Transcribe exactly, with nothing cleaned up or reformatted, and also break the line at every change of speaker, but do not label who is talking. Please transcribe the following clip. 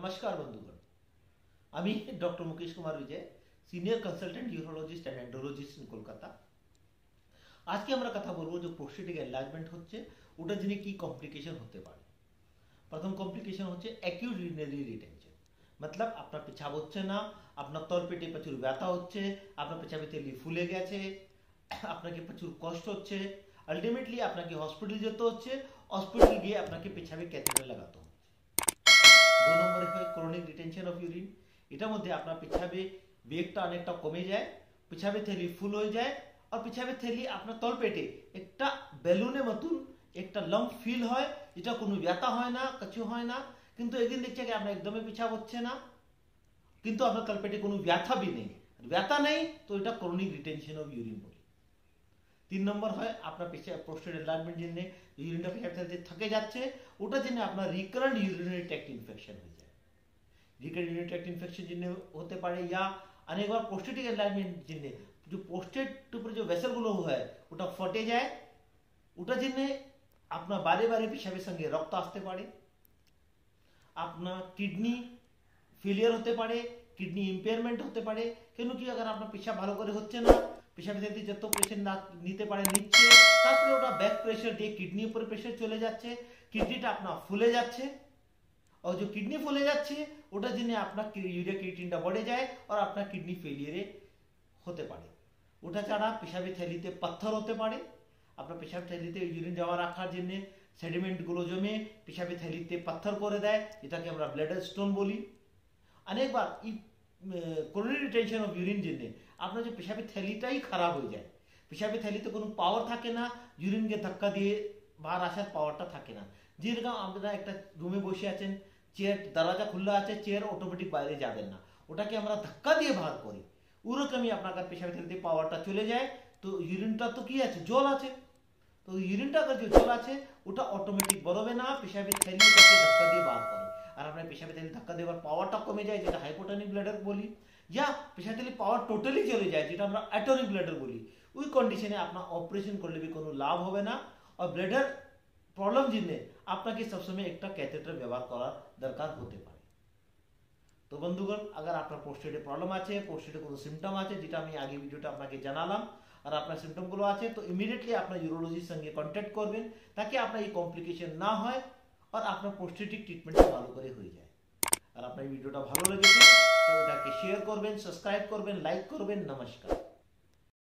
नमस्कार बंधुगण আমি doctor Mukesh Kumar Vijay senior consultant urologist and endologist in Kolkata. আজকে আমরা কথা বলবো যে প্রোস্টেটিক এনলার্জমেন্ট হচ্ছে ওটার জন্য কি কমপ্লিকেশন হতে পারে। প্রথম কমপ্লিকেশন হচ্ছে অ্যাকিউট ইউরিনারি রিটেনশন, मतलब আপনার পেশাব হচ্ছে না, আপনার তলপেটে প্রচুর ব্যথা হচ্ছে, আপনার পেশাবে তেলি ফুলে গেছে, আপনাকে প্রচুর কষ্ট হচ্ছে, আলটিমেটলি আপনাকে হসপিটাল যেতে হচ্ছে, হসপিটাল গিয়ে আপনাকে পেশাবে ক্যাথেটার লাগাতে হচ্ছে। দু নম্বরে হয় ক্রনিক রিটেনশন অফ ইউরিন। এটার মধ্যে আপনার পেছাবে বেগটা অনেকটা কমে যায়, পেছাবে থেলি ফুল হয়ে যায়, আর পেছাবে থেলি আপনার তলপেটে একটা বেলুনের মতন একটা লম্প ফিল হয়, যেটা কোনো ব্যথা হয় না, কিছু হয় না, কিন্তু একদিন দেখছে কি আপনার একদমই পেছাব হচ্ছে না, কিন্তু আপনার তলপেটে কোনো ব্যথা भी নেই, ব্যথা নেই, তো এটা ক্রনিক রিটেনশন অফ ইউরিন বলে। তিন নম্বর হয় আপনার পেশাব প্রোস্টেট এনলার্জমেন্ট জন্য ইউরিনটা পেছাব থেকে থাকে যাচ্ছে, ওটার জন্য আপনার রিকারেন্ট ইউরিনারি ট্র্যাক্ট ইনফেকশন হয়ে যায়। রিকারেন্ট ইউরিনারি ট্র্যাক্ট ইনফেকশন জন্য হতে পারে, या अनेक बार प्रोस्टेटिक एनलार्जमेंट জন্য जो प्रोस्टेट উপরে যে ভেসেলগুলো হয় ওটা ফটে যায়, ওটার জন্য আপনার বারে বারে পেশাবের সঙ্গে রক্ত আসতে পারে, আপনার কিডনি ফেলিয়ার হতে পারে, কিডনি ইম্পেয়ারমেন্ট হতে পারে। কেন কি अगर আপনার পেশাব ভালো করে হচ্ছে না, পেশাবের সাথে যত প্রেশার না নিতে পারে নিচ্ছে, তারপরে ওটা ব্যাক প্রেশার দিয়ে কিডনির উপরে প্রেশার চলে যাচ্ছে, কিডনিটা আপনার ফুলে যাচ্ছে, और जो किडनी फुले যাচ্ছে ওটার জন্য আপনার ইউরিয়া ক্রিয়েটিনটা বেড়ে যায় और আপনার কিডনি ফেলিয়ারে হতে পারে। ওটা ছাড়া পেশাবের থলিতে পাথর হতে পারে, আপনার পেশাব থলিতে ইউরিন জমা রাখার জন্য সেডিমেন্টগুলো জমে পেশাবের থলিতে পাথর করে দেয়, যেটাকে আমরা ব্লাডার স্টোন বলি। অনেকবার এই ক্রনিক রিটেনশন অফ ইউরিন জন্য আপনার যে পেশাবের থলিটাই খারাপ হয়ে যায়, পেশাবের থলিতে কোনো পাওয়ার থাকে না, ইউরিনকে ধাক্কা দিয়ে বাহার আসার পাওয়ারটা থাকে না। যেরকম আপনারা একটা রুমে বসে আছেন, চেয়ার দরজা খোলা আছে, চেয়ার অটোমেটিক বাইরে যাবেন না, ওটাকে আমরা ধাক্কা দিয়ে বার করি, ওরকমই আপনার পেশাবের থলিতে পাওয়ারটা চলে যায়। তো ইউরিনটা তো কি আছে, জল আছে, তো ইউরিনটা যে জল আছে ওটা অটোমেটিক বেরোবে না, পেশাবের থলিটাকে ধাক্কা দিয়ে বার করে, আর আপনার পেশাবের থলি ধাক্কা দেওয়ার পাওয়ারটা কমে যায়, যেটা হাইপোটোনিক ব্লাডার বলি, या পেশাবের থলি পাওয়ার টোটালি চলে যায়, যেটা আমরা অ্যাটোনিক ব্লাডার বলি। ওই কন্ডিশনে আপনার অপারেশন করলে भी কোনো লাভ হবে না, और ব্লাডার প্রবলেম জেনে আপনাকে সবসময় একটা ক্যাথেটার ব্যবহার করার দরকার হতে পারে। তো বন্ধুগণ, अगर আপনার প্রোস্টেটে প্রবলেম আছে, প্রোস্টেটে কোনো সিম্পটম আছে, যেটা আমি আগে ভিডিওতে আপনাকে জানালাম, আর আপনার সিম্পটমগুলো আছে, তো ইমিডিয়েটলি আপনার ইউরোলজিস্ট সঙ্গে কন্ট্যাক্ট করবেন, তাকে আপনার এই কমপ্লিকেশন না হয় আর আপনার প্রোস্টেটিক ট্রিটমেন্টটা ভালো করে হয়ে যায়। আর আপনার ভিডিওটা ভালো লেগেছে তো এটাকে শেয়ার করবেন, সাবস্ক্রাইব করবেন, লাইক করবেন। নমস্কার।